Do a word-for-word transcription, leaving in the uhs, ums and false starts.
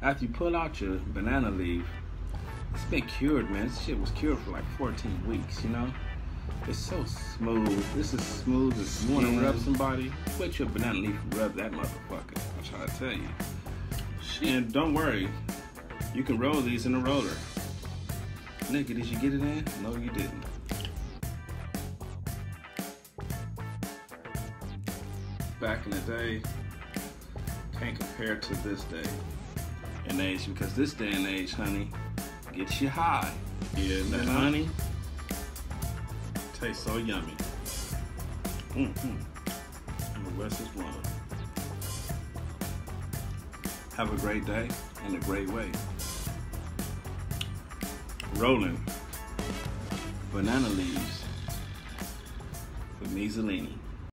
After you pull out your banana leaf, it's been cured, man. This shit was cured for like fourteen weeks, you know? It's so smooth. This is smooth as you want to rub somebody, put your banana leaf and rub that motherfucker. I'm trying to tell you. Shit. And don't worry, you can roll these in a roller. Nigga, did you get it in? No, you didn't. Back in the day, can't compare to this day and age, because this day and age, honey, gets you high. Yeah, that honey tastes so yummy. Mm-hmm. And the West is one. Have a great day in a great way. Rolling banana leaves with Mezzalini.